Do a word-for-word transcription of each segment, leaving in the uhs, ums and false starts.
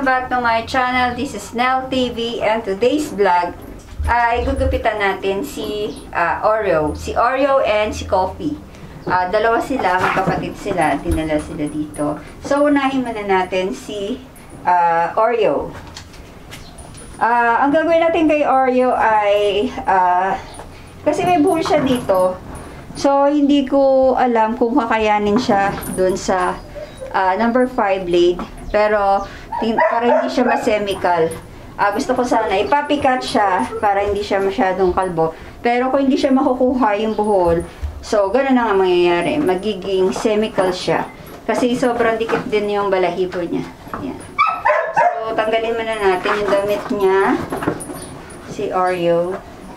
welcome back to my channel. This is Nell T V and today's vlog ay gugupitan natin si uh, Oreo. Si Oreo and si Coffee. Uh, dalawa sila, magkapatid sila. Dinala sila dito. So, unahin muna natin si uh, Oreo. Uh, ang gagawin natin kay Oreo ay uh, kasi may buhol siya dito. So, hindi ko alam kung kakayanin siya dun sa uh, number five blade. Pero, para hindi siya ma-chemical. Uh, gusto ko sana ipapikat siya para hindi siya masyadong kalbo. Pero kung hindi siya makukuha yung buhol, so, gano'n na nga mangyayari. Magiging chemical siya. Kasi sobrang dikit din yung balahibo niya. Yan. So, tanggalin muna natin yung damit niya. Si Oreo.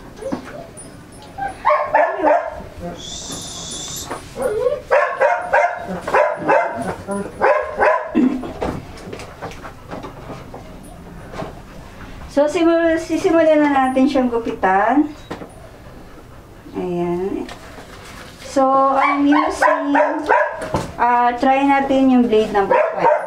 So, simul sisimulan na natin siyang gupitan. Ayan. So, I'm using, uh, try natin yung blade number five.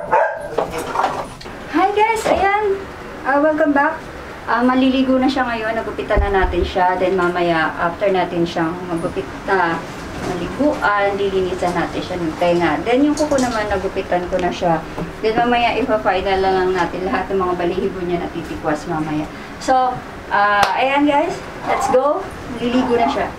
Hi guys! Ayan! Uh, welcome back. Uh, maliligo na siya ngayon. Nagupitan na natin siya. Then mamaya, after natin siyang magupit na maliguan, lilinisan natin siya ng tenga. Then yung kuko naman, nagupitan ko na siya. Then mamaya, ipa-final lang natin lahat ng mga balihibo niya na titikwas mamaya. So, uh, ayan guys. Let's go. Maliligo na siya.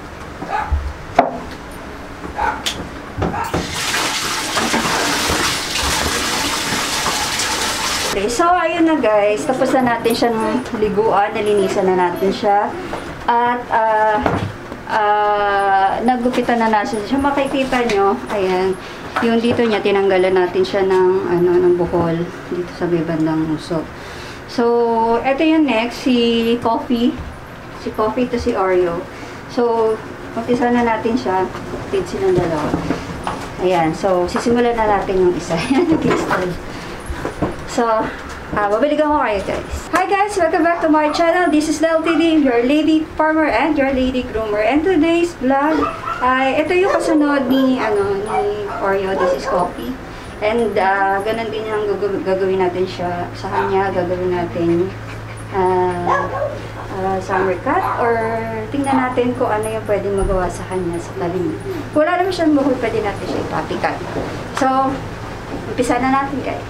Okay, so ayun na guys, tapos na natin siya ng liguan, nalinisan na natin siya. At uh, uh, nagupitan na natin siya. Makikita nyo, ayan, yung dito niya, tinanggalan natin siya ng, ano, ng buhol dito sa may bandang usok. So, eto yung next, si Coffee. Si Coffee to si Oreo. So, umpisa na natin siya. Kapatid silang dalawa. Ayan, so, sisimulan na natin yung isa. Ayan, nag-install. So, uh, babalikan ko kayo guys. Hi guys! Welcome back to my channel. This is Nell T V, your lady farmer and your lady groomer. And today's vlog ay ito yung kasunod ni, ano, ni Oreo. This is Coffee. And uh, ganun din yung gagawin natin siya sa kanya. Gagawin natin uh, uh, summer cut or tingnan natin kung ano yung pwedeng magawa sa kanya sa tabi niya. Kung wala naman siyang buhol, pwede natin siya ipapikat. So, umpisa na natin guys.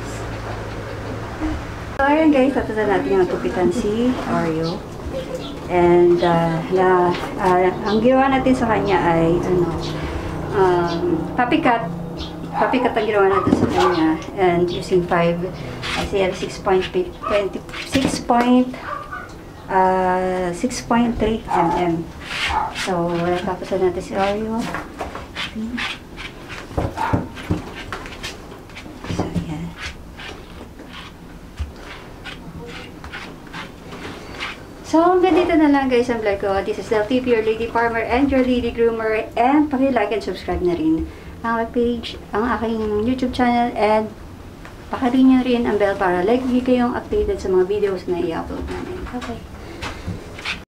So, ayan guys, tatusan natin yung tupitan si Oreo. And, uh, na, uh, ang ginawa natin sa kanya ay, ano, um, papikat. Papikat ang ginawa natin sa kanya. And using five, I C L six point three millimeters. So, tapusan natin si Oreo. So, hanggang dito na lang guys ang vlog ko. This is Nell T V, your lady farmer and your lady groomer. And paki-like and subscribe na rin ang page, ang aking YouTube channel. And paki-ring nyo rin ang bell para like kayong updated sa mga videos na i-upload namin. Okay.